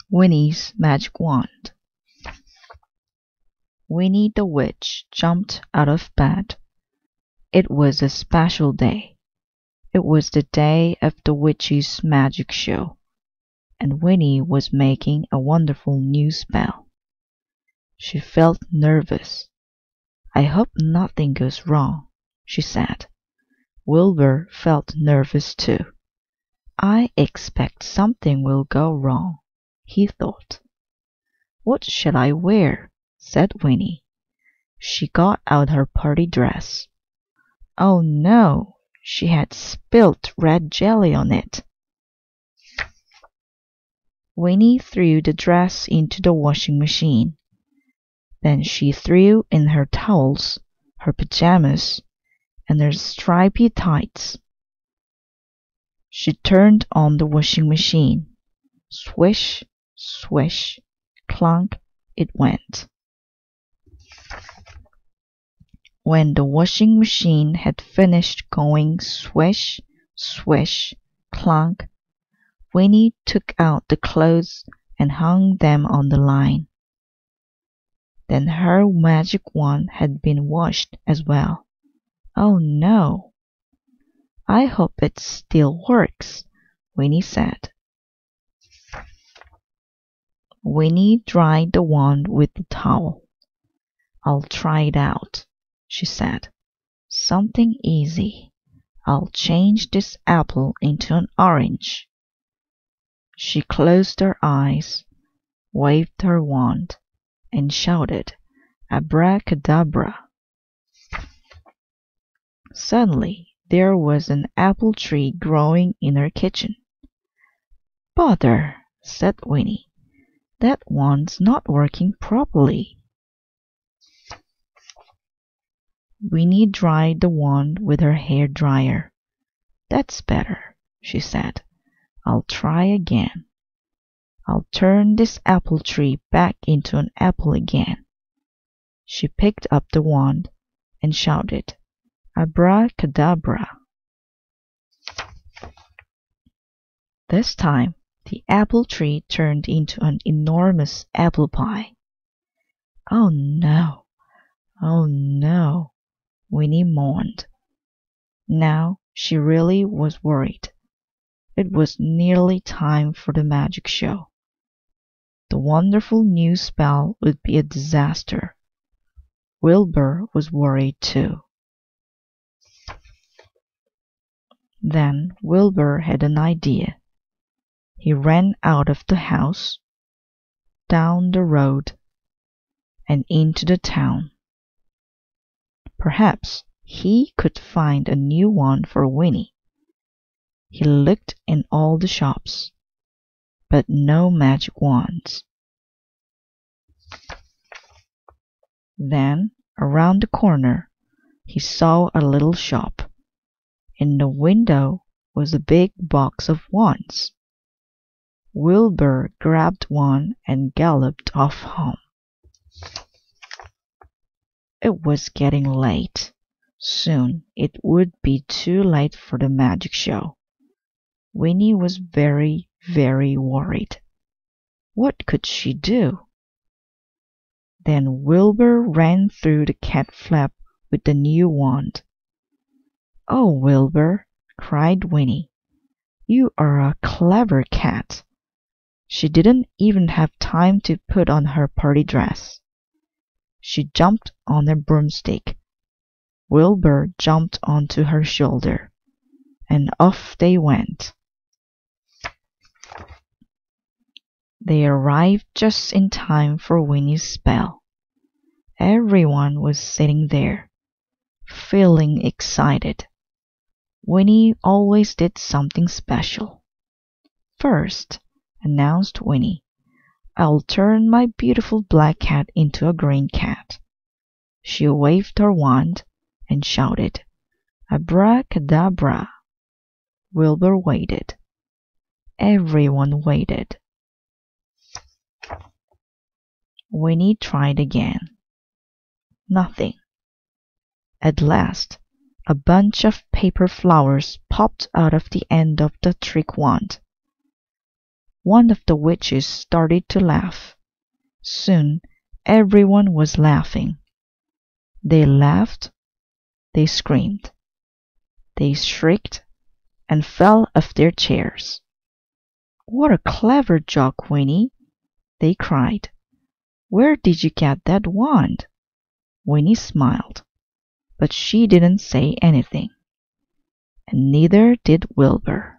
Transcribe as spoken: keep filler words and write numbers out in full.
Winnie's Magic Wand. Winnie the Witch jumped out of bed. It was a special day. It was the day of the witch's magic show, and Winnie was making a wonderful new spell. She felt nervous. "I hope nothing goes wrong," she said. Wilbur felt nervous too. "I expect something will go wrong," he thought. "What shall I wear?" said Winnie. She got out her party dress. Oh no, she had spilt red jelly on it. Winnie threw the dress into the washing machine. Then she threw in her towels, her pajamas, and her stripy tights. She turned on the washing machine. Swish, swish, clunk, it went. When the washing machine had finished going swish, swish, clunk, Winnie took out the clothes and hung them on the line. Then her magic wand had been washed as well. Oh no! "I hope it still works," Winnie said. Winnie dried the wand with the towel. "I'll try it out," she said. "Something easy. I'll change this apple into an orange." She closed her eyes, waved her wand, and shouted, "Abracadabra!" Suddenly there was an apple tree growing in her kitchen. "Bother!" said Winnie. "That wand's not working properly." Winnie dried the wand with her hair dryer. "That's better," she said. "I'll try again. I'll turn this apple tree back into an apple again." She picked up the wand and shouted, "Abracadabra!" This time the apple tree turned into an enormous apple pie. "Oh no! Oh no!" Winnie mourned. Now she really was worried. It was nearly time for the magic show. The wonderful new spell would be a disaster. Wilbur was worried too. Then Wilbur had an idea. He ran out of the house, down the road, and into the town. Perhaps he could find a new wand for Winnie. He looked in all the shops, but no magic wands. Then, around the corner, he saw a little shop. In the window was a big box of wands. Wilbur grabbed one and galloped off home. It was getting late. Soon it would be too late for the magic show. Winnie was very, very worried. What could she do? Then Wilbur ran through the cat flap with the new wand. "Oh, Wilbur," cried Winnie, "you are a clever cat." She didn't even have time to put on her party dress. She jumped on a broomstick. Wilbur jumped onto her shoulder, and off they went. They arrived just in time for Winnie's spell. Everyone was sitting there, feeling excited. Winnie always did something special. "First," announced Winnie, "I'll turn my beautiful black cat into a green cat." She waved her wand and shouted, "Abracadabra!" Wilbur waited. Everyone waited. Winnie tried again. Nothing. At last, a bunch of paper flowers popped out of the end of the trick wand. One of the witches started to laugh. Soon everyone was laughing. They laughed, they screamed, they shrieked, and fell off their chairs. "What a clever joke, Winnie!" they cried. "Where did you get that wand?" Winnie smiled, but she didn't say anything. And neither did Wilbur.